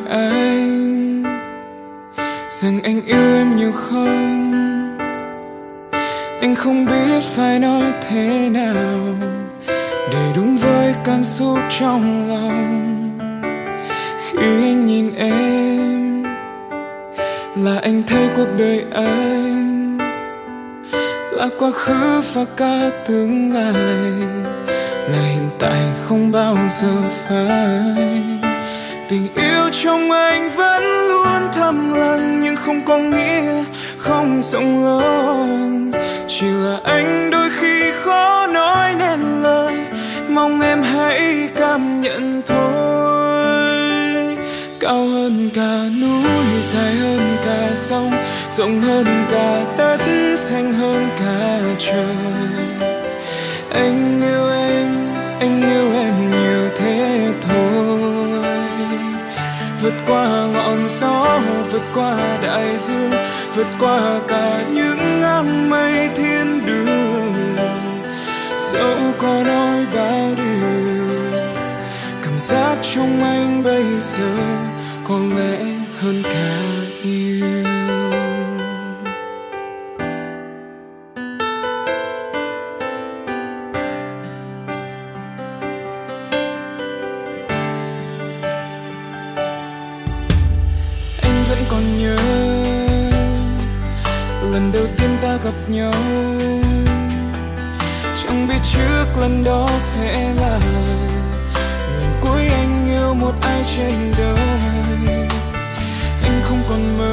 anh rằng anh yêu em nhiều không. Anh không biết phải nói thế nào để đúng với cảm xúc trong lòng. Khi anh nhìn em là anh thấy cuộc đời anh là quá khứ và cả tương lai, là hiện tại không bao giờ phai. Tình yêu trong anh vẫn luôn thầm lặng nhưng không có nghĩa không rộng lớn. Chỉ là anh đôi khi khó nói nên lời, mong em hãy cảm nhận thôi. Cao hơn cả núi, dài hơn cả sông, rộng hơn cả đất, xanh hơn cả trời. Anh yêu em nhiều thế thôi. Vượt qua ngọn gió, vượt qua đại dương, vượt qua cả những áng mây thiên đường. Dẫu có nói bao điều, cảm giác trong anh bây giờ có lẽ hơn cả yêu. Anh vẫn còn nhớ lần đầu tiên ta gặp nhau, chẳng biết trước lần đó sẽ là lần cuối anh yêu một ai trên đời. Anh không còn mơ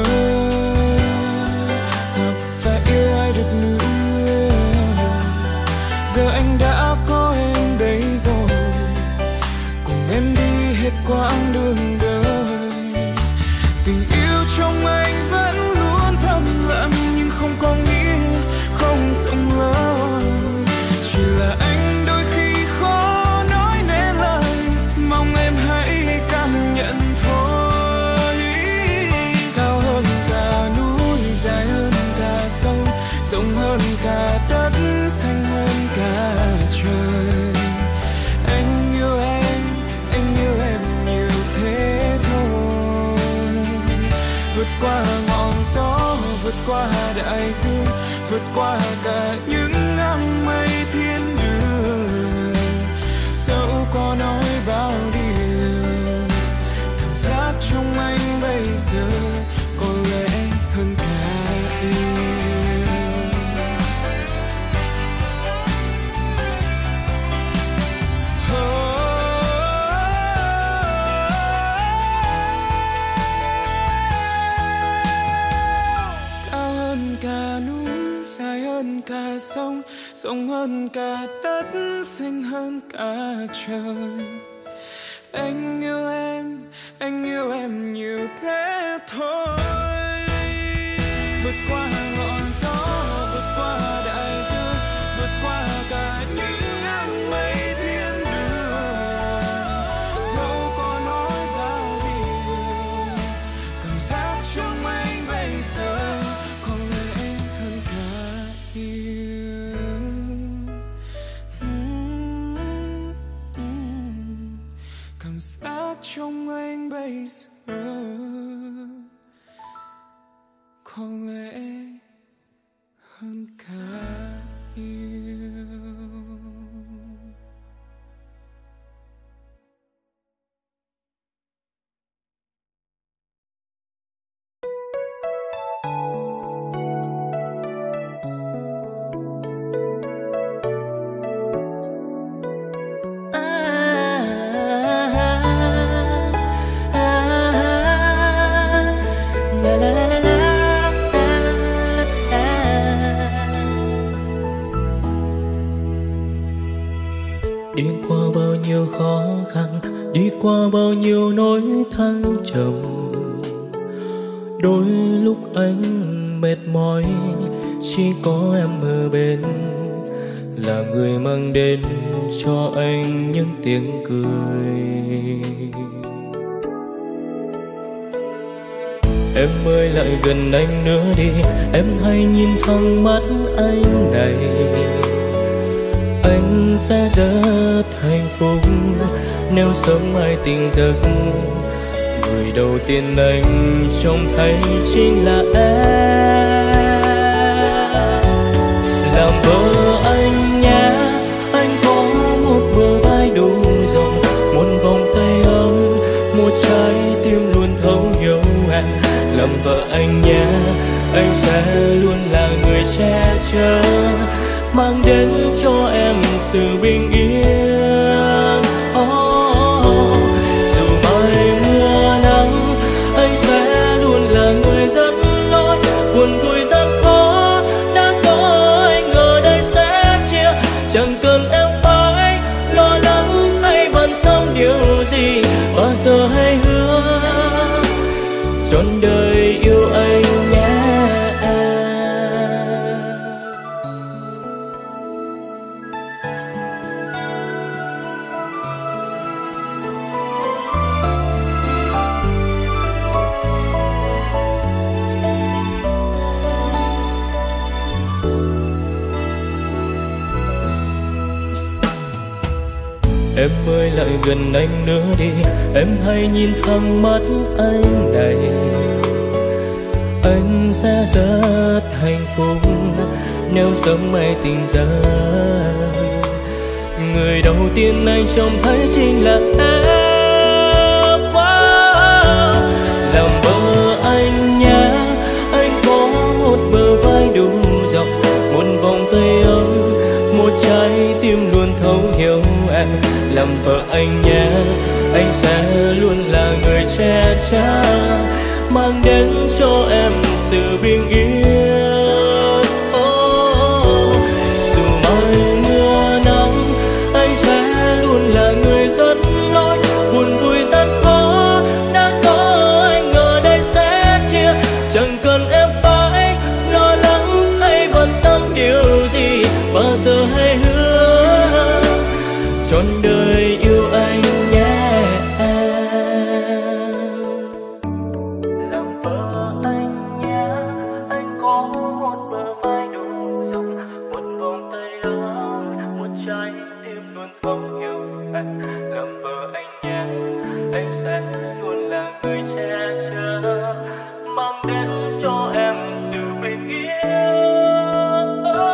gặp và yêu ai được nữa. Giờ anh đã có em đây rồi, cùng em đi hết quãng đường đời. Tình yêu trong anh vẫn luôn thầm lặng nhưng không có nghĩa không rộng lớn. Chỉ là anh đôi khi khó nói nên lời, mong em hãy cảm nhận thôi. Cao hơn cả núi, dài hơn cả sông, rộng hơn cả đất, xanh hơn cả trời. Anh yêu em nhiều thế thôi. Vượt qua ngọn gió, vượt qua đại dương, vượt qua cả những áng mây thiên đường. Dẫu có nói bao điều, cảm giác trong anh bây giờ có lẽ hơn cả yêu. Cả sông, rộng hơn cả đất, xanh hơn cả trời. Anh yêu em nhiều thế thôi. Vượt qua ngọn gió, vượt qua đại dương, vượt qua cả những áng mây thiên đường. Dẫu có nói bao điều, cảm giác trong anh bây giờ có lẽ hơn cả yêu. Cảm giác trong anh bây giờ có lẽ hơn cả yêu. Đi qua bao nhiêu khó khăn, đi qua bao nhiêu nỗi thăng trầm. Đôi lúc anh mệt mỏi, chỉ có em ở bên, là người mang đến cho anh những tiếng cười. Em ơi lại gần anh nữa đi, em hãy nhìn thẳng mắt anh này. Anh sẽ rất hạnh phúc nếu sớm mai tỉnh giấc Người đầu tiên anh trông thấy chính là em. Làm vợ anh nhé, anh có một bờ vai đủ rộng, một vòng tay ấm, một trái tim luôn thấu hiểu em. Làm vợ anh nhé, anh sẽ luôn là người che chở, mang đến cho em sự bình yên. Dù mai mưa nắng, anh sẽ luôn là người dẫn lối. Buồn vui gian khó đã có anh ở đây sẽ chia. Chẳng cần em phải lo lắng hay bận tâm điều gì, bao giờ hãy hứa trọn đời yêu anh nhé. Em ơi lại gần anh nữa đi, em hãy nhìn thẳng mắt anh này. Anh sẽ rất hạnh phúc nếu sớm mai tỉnh giấc. Người đầu tiên anh trông thấy chính là em. Làm vợ anh nhé, anh có một bờ vai đủ rộng, một vòng tay ấm, một trái tim luôn thấu hiểu em. Làm vợ anh nhé, anh sẽ luôn là người che chở, mang đến cho em sự bình yên. Dù mai mưa nắng, anh sẽ luôn là người dẫn lối. Buồn vui gian khó đã có anh ở đây sẽ chia. Chẳng cần em phải lo lắng hay bận tâm điều gì, bao giờ hãy hứa trọn đời yêu anh nhé. Làm vợ anh nhé, anh có một bờ vai đủ rộng, một vòng tay ấm, một trái tim luôn thấu hiểu em. Làm vợ anh nhé, anh sẽ luôn là người che chở, mang đến cho em sự bình yên.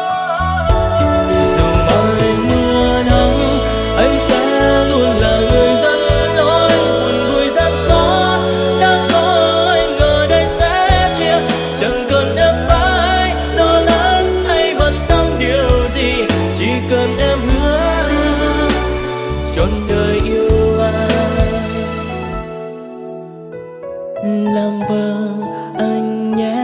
Dù mai mưa nắng, anh sẽ luôn là người dẫn lối. Buồn vui gian khó đã có anh ở đây sẽ chia. Chẳng cần em phải lo lắng hay bận tâm điều gì, chỉ cần em hứa trọn đời yêu anh. Làm vợ anh nhé.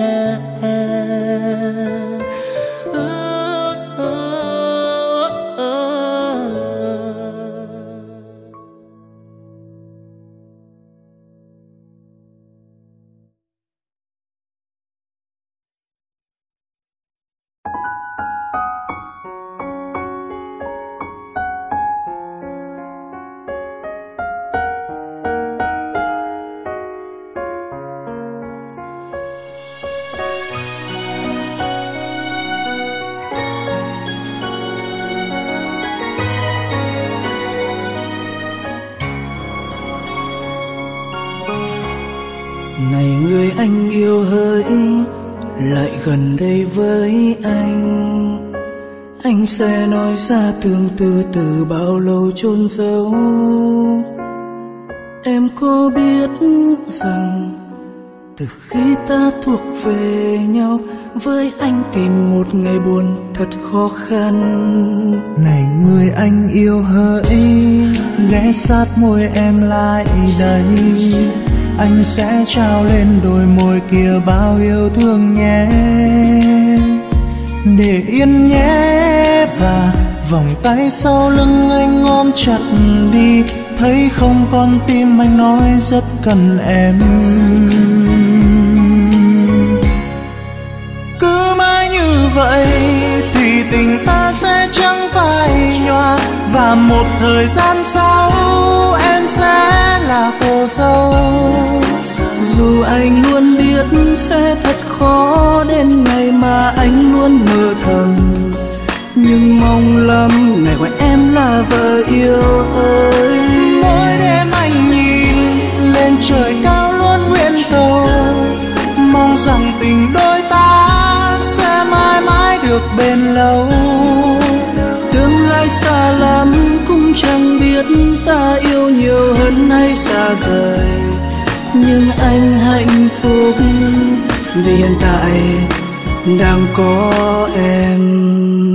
Này người anh yêu hỡi, lại gần đây với anh sẽ nói ra tương tư từ bao lâu chôn giấu. Em có biết rằng từ khi ta thuộc về nhau, với anh tìm một ngày buồn thật khó khăn. Này người anh yêu hỡi, ghé sát môi em lại đây, anh sẽ trao lên đôi môi kia bao yêu thương nhé. Để yên nhé, và vòng tay sau lưng anh ôm chặt đi. Thấy không con tim anh nói rất cần em. Cứ mãi như vậy thì tình ta sẽ chẳng phai nhòa, và một thời gian sau em sẽ là cô dâu. Dù anh luôn biết sẽ thật khó đến ngày mà anh luôn mơ thầm, nhưng mong lắm ngày gọi em là vợ yêu ơi. Mỗi đêm anh nhìn lên trời cao luôn nguyện cầu, mong rằng tình đôi ta sẽ mãi mãi được bền lâu. Tương lai xa lắm cũng chẳng biết ta yêu nhiều hơn hay xa rời, nhưng anh hạnh phúc vì hiện tại đang có em.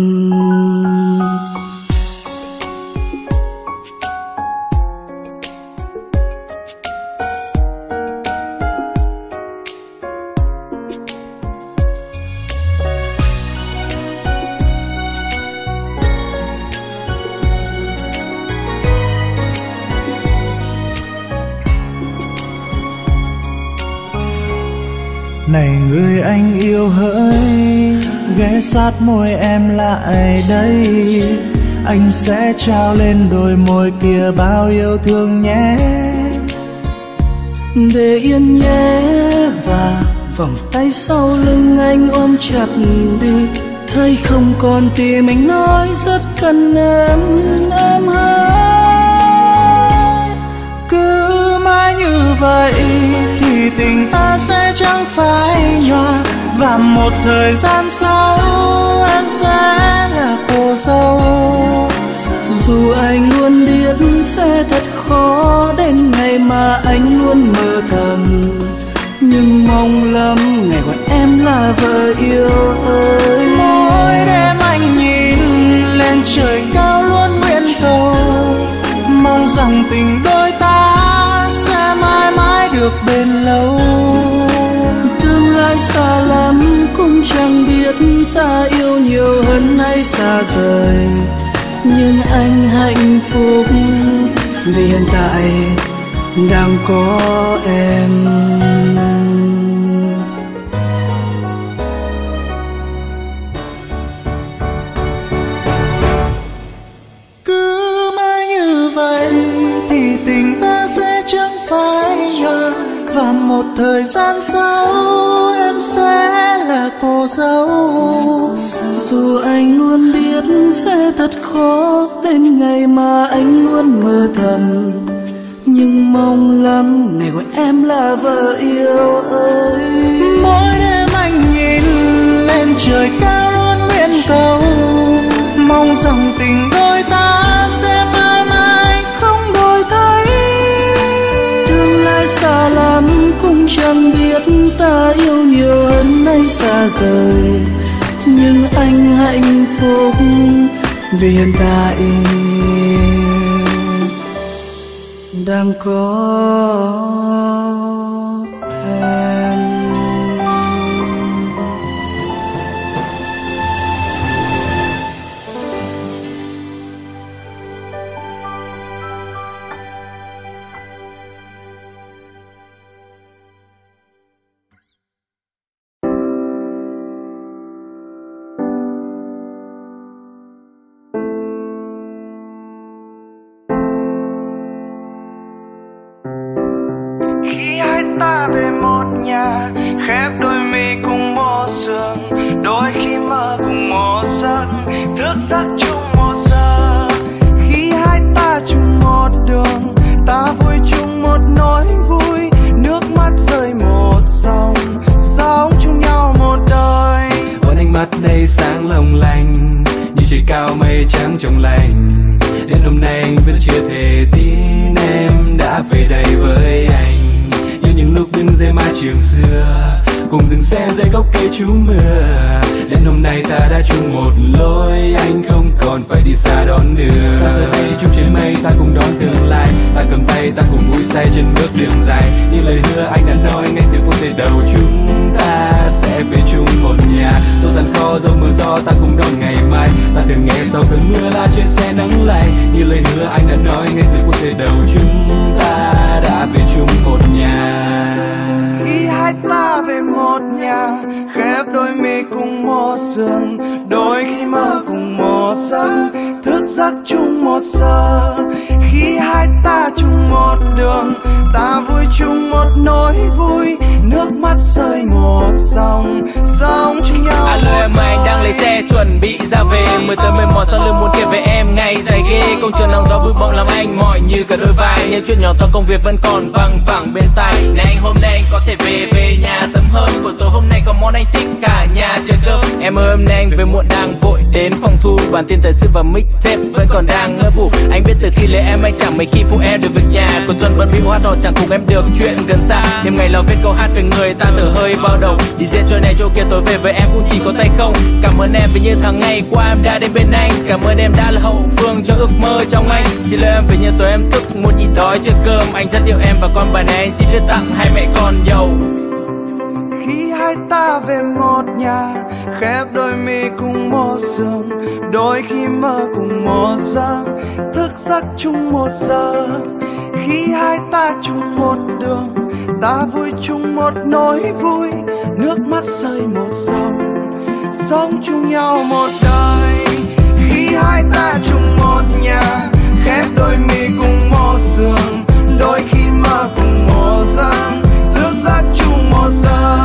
Này người anh yêu hỡi, ghé sát môi em lại đây, anh sẽ trao lên đôi môi kia bao yêu thương nhé. Để yên nhé và vòng tay sau lưng anh ôm chặt đi, thấy không còn tim anh nói rất cần em hỡi. Cứ mãi như vậy thì tình ta sẽ chẳng phai nhòa, và một thời gian sau em sẽ là cô dâu. Dù anh luôn biết sẽ thật khó đến ngày mà anh luôn mơ thầm, nhưng mong lắm ngày gọi em là vợ yêu ơi. Mỗi đêm anh nhìn lên trời cao luôn nguyện cầu, mong rằng tình đôi ta sẽ mãi mãi được bền lâu. Tương lai xa lắm cũng chẳng biết ta yêu nhiều hơn hay xa rời, nhưng anh hạnh phúc vì hiện tại đang có em. Cứ mãi như vậy thì tình ta sẽ chẳng phai nhòa, và một thời gian sau em sẽ là cô dâu. Dù anh luôn biết sẽ thật khó đến ngày mà anh luôn mơ thầm, nhưng mong lắm ngày gọi em là vợ yêu ơi. Mỗi đêm anh nhìn lên trời cao luôn nguyện cầu, mong rằng tình đôi ta sẽ mãi mãi không đổi thay. Tương lai xa lắm cũng chẳng biết ta yêu nhiều hơn hay xa rời, nhưng anh hạnh phúc vì hiện tại đang có em. Khi hai ta về một nhà, khép đôi mi cùng một giường, đôi khi mơ cùng một giấc, thức giấc chung một giờ. Khi hai ta chung một đường, ta vui chung một nỗi vui, nước mắt rơi một dòng, sống chung nhau một đời. Còn ánh mắt đây sáng long lanh như trời cao mây trắng trong lành. Đến hôm nay anh vẫn chưa thể tin em đã về đây với anh, như những lúc đứng dưới mái trường xưa, cùng dừng xe dưới gốc cây trú mưa. Đến hôm nay ta đã chung một lối, anh không còn phải đi xa đón đưa. Ta giờ đây chung trên mây, ta cùng đón tương lai, ta cầm tay, ta cùng vui say trên bước đường dài. Như lời hứa anh đã nói ngay từ phút giây đầu, chúng ta sẽ về chung một nhà. Dẫu gian khó dẫu mưa gió, ta cùng đón ngày mai. Ta thường nghe sau cơn mưa là trên xe nắng lạnh. Như lời hứa anh đã nói ngay từ phút giây đầu, chúng ta đã về chung một nhà. Khi hai ta về một nhà, khép đôi mi cùng một giường, đôi khi mơ cùng một giấc, thức giấc chung một giờ. Khi hai ta chung một đường, ta vui chung một nỗi vui, nước mắt rơi một dòng, sống chung nhau. Alo em ơi, anh đang lấy xe chuẩn bị ra về. Mới tới mệt mỏi sau lưng muốn kể về em ngày dài ghê. Công trường nắng gió bụi bặm làm anh mỏi như cả đôi vai. Những chuyện nhỏ to công việc vẫn còn văng vẳng bên tai. Này anh hôm nay anh có thể về nhà sớm hơn. Buổi tối hôm nay có món anh thích cả nhà chơi cơm. Em ơi hôm nay anh về muộn đang vội đến phòng thu. Bản tin thời sự và mixtape vẫn còn đang ngỡ ngủ. Anh biết từ khi lấy em anh chẳng mấy khi phụ em được việc nhà. Cuối tuần bận bịu hát hò chẳng cùng em được chuyện gần xa. Đêm ngày lo viết câu hát về người ta từ hơi bao đầu. Đi diễn chỗ này chỗ kia tối về với em cũng chỉ có tay không. Cảm ơn em vì như tháng ngày qua em đã đến bên anh. Cảm ơn em đã là hậu phương cho ước mơ trong anh. Xin lỗi em vì như tối em thức muốn nhịn đói chưa cơm. Anh rất yêu em và con bà này anh xin viết tặng hai mẹ con giàu. Khi hai ta về một nhà, khép đôi mi cùng một giường, đôi khi mơ cùng một giấc, thức giấc chung một giờ. Khi hai ta chung một đường, ta vui chung một nỗi vui, nước mắt rơi một dòng, sống chung nhau một đời. Khi hai ta chung một nhà, khép đôi mi cùng một giường, đôi khi mơ cùng một giấc, thức giấc chung một giờ.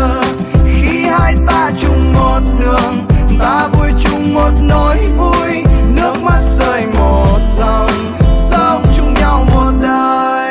Khi hai ta chung một đường, ta vui chung một nỗi vui, nước mắt rơi một dòng, sống chung nhau một đời.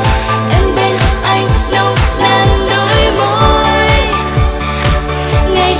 Ngày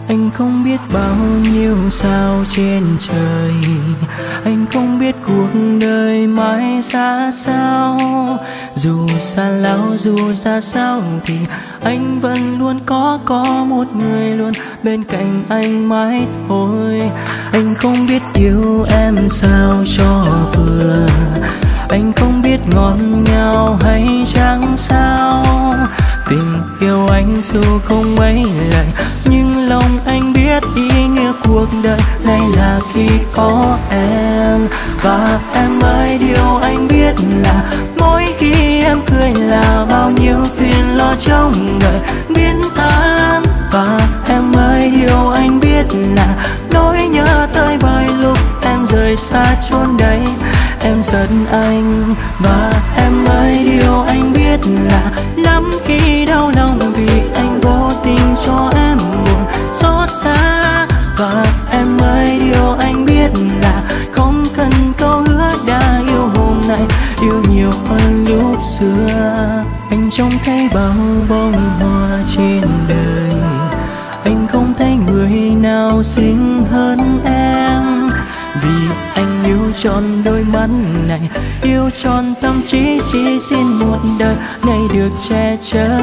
Anh không biết bao nhiêu sao trên trời, anh không biết cuộc đời mãi ra sao. Dù xa lão dù ra sao thì anh vẫn luôn có một người luôn bên cạnh anh mãi thôi. Anh không biết yêu em sao cho vừa, anh không biết ngọt ngào hay chẳng sao. Tình yêu anh dù không mấy lời, nhưng lòng anh biết ý nghĩa cuộc đời này là khi có em. Và em ơi, điều anh biết là mỗi khi em cười là bao nhiêu phiền lo trong đời biến tan. Và em ơi, điều anh biết là nỗi nhớ tới bởi lúc em rời xa chốn đây em giận anh. Và em ơi, điều anh biết là lắm khi đau lòng vì anh vô tình cho em buồn xót xa. Và em ơi, điều anh biết là không cần câu hứa đã yêu hôm nay yêu nhiều hơn lúc xưa. Anh trông thấy bao bông hoa trên đời, anh không thấy người nào xinh hơn em. Vì anh yêu trọn đôi mắt này, yêu trọn tâm trí, chỉ xin một đời này được che chở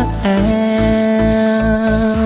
em.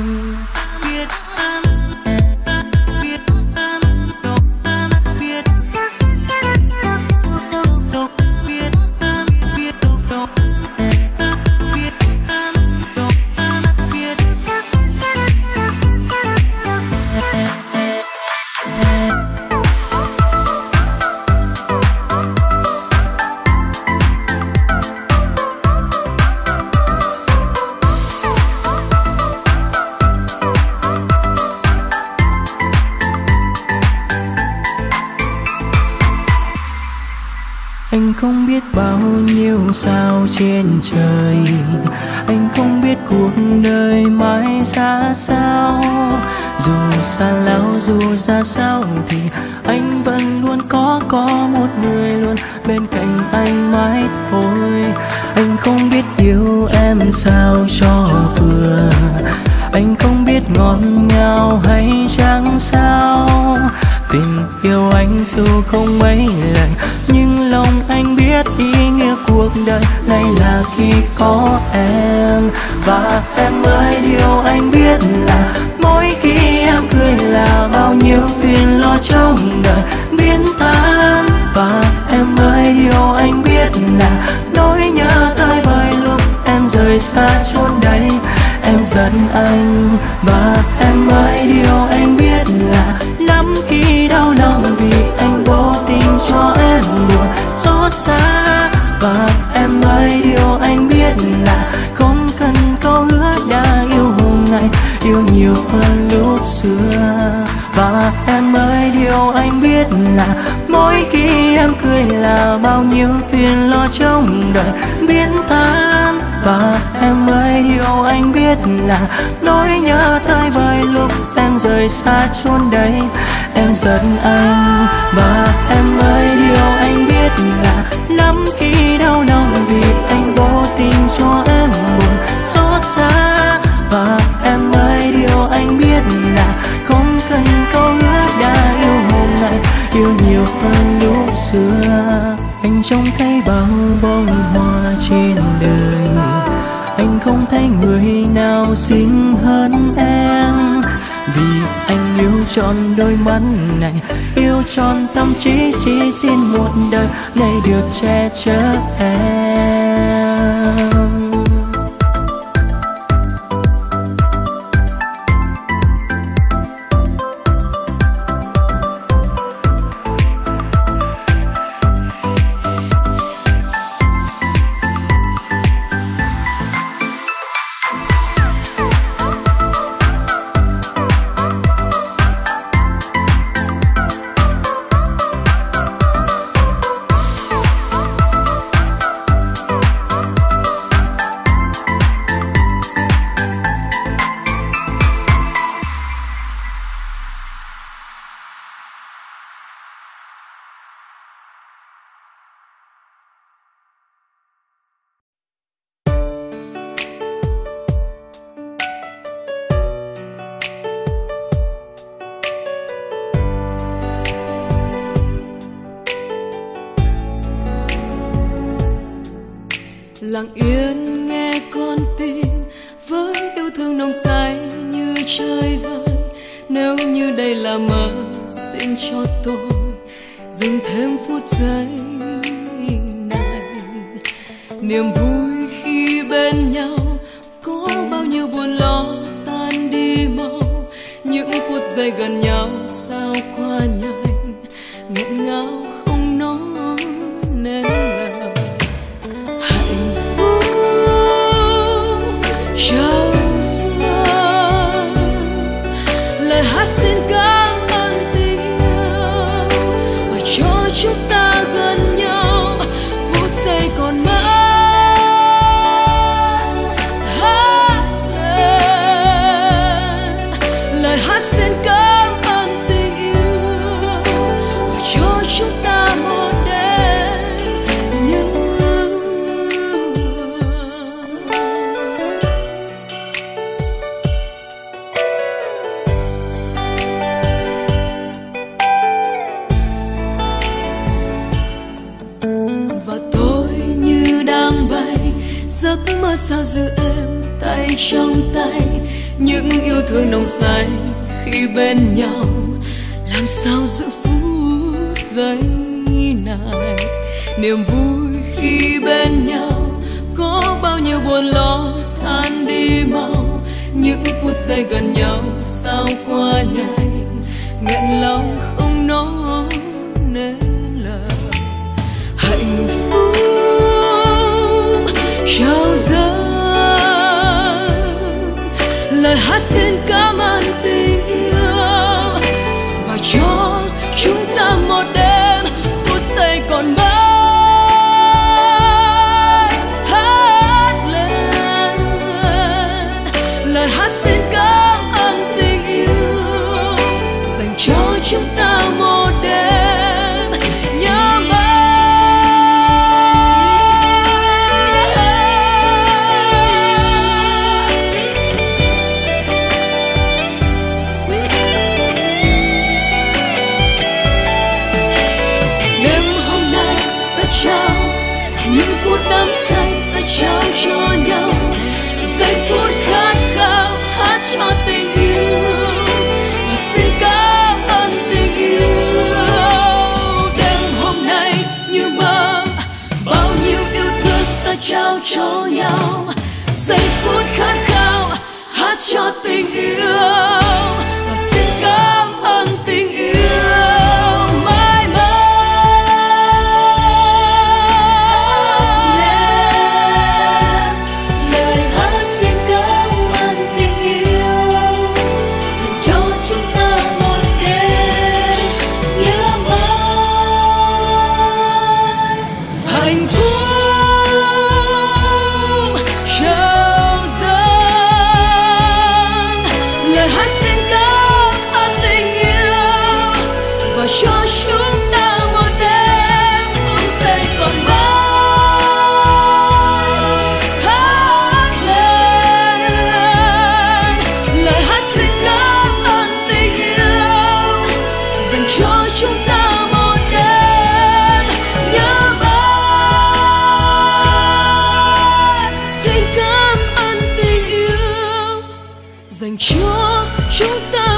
Anh không biết bao nhiêu sao trên trời, anh không biết cuộc đời mãi ra sao. Dù xa lão dù ra sao thì anh vẫn luôn có một người luôn bên cạnh anh mãi thôi. Anh không biết yêu em sao cho vừa, anh không biết ngọt ngào hay chẳng sao. Tình yêu anh dù không mấy lần, nhưng lòng anh biết ý nghĩa cuộc đời này là khi có em. Và em ơi, điều anh biết là mỗi khi em cười là bao nhiêu phiền lo trong đời biến tan. Và em ơi, điều anh biết là nỗi nhớ tới bởi lúc em rời xa chốn đây em giận anh. Và em ơi, điều anh biết là lắm khi đau lòng vì anh vô tình cho em buồn xót xa. Và em ơi, điều anh biết là không cần câu hứa đã yêu hôm nay yêu nhiều hơn lúc xưa. Và em ơi, điều anh biết là mỗi khi em cười là bao nhiêu phiền lo trong đời biến tan. Và em ơi, điều anh biết là nỗi nhớ tới bởi lúc em rời xa chốn đây em giận anh. Và em ơi, điều anh biết là lắm khi đau lòng vì anh vô tình cho em buồn xót xa. Và em ơi, điều anh biết là không cần câu hứa đã yêu hôm nay yêu nhiều hơn lúc xưa. Anh trông thấy bao bông hoa trên đời, anh không thấy người nào xinh hơn em. Vì anh yêu trọn đôi mắt này, yêu trọn tâm trí, chỉ xin một đời này được che chở em. lặng yên nghe con tim với yêu thương nồng say như trời vơi. Nếu như đây là mơ, xin cho tôi dừng thêm phút giây này. Niềm vui khi bên nhau có bao nhiêu buồn lo tan đi mau. Những phút giây gần nhau sao qua nhanh, nghẹn ngào không nói nên lời. Hạnh phúc trao dâng, lời hát xin cảm ơn tình yêu và cho chúng ta gần nhau phút giây còn mãi. Lời hát xin cảm ơn tình yêu và cho chúng ta một đêm nhớ. Và tôi như đang bay, giấc mơ sao giữ em tay trong tay. Những yêu thương nồng say khi bên nhau, làm sao giữ phút giây này. Niềm vui khi bên nhau có bao nhiêu buồn lo tan đi mau. Những phút giây gần nhau sao qua nhanh, nghẹn lòng không nói nên lời. Hạnh phúc trao dâng, lời hát xin cảm ơn tình yêu và cho chúng ta một đêm phút giây còn mãi. Hát lên lời hát xin cảm ơn tình yêu dành cho chúng ta một đêm nhớ mãi. Trao những phút đắm say, ta trao cho nhau giây phút khát khao hát cho tình yêu và xin cảm ơn tình yêu. Đêm hôm nay như mơ, bao nhiêu yêu thương ta trao cho nhau giây phút khát khao hát cho tình yêu và xin cảm ơn tình yêu. Hạnh phúc trao dâng, lời hát xin cảm ơn tình yêu và cho chúng ta một đêm phút giây còn mãi. Hát lên lời hát xin cảm ơn tình yêu dành cho chúng ta một đêm nhớ mãi. Dành cho chúng ta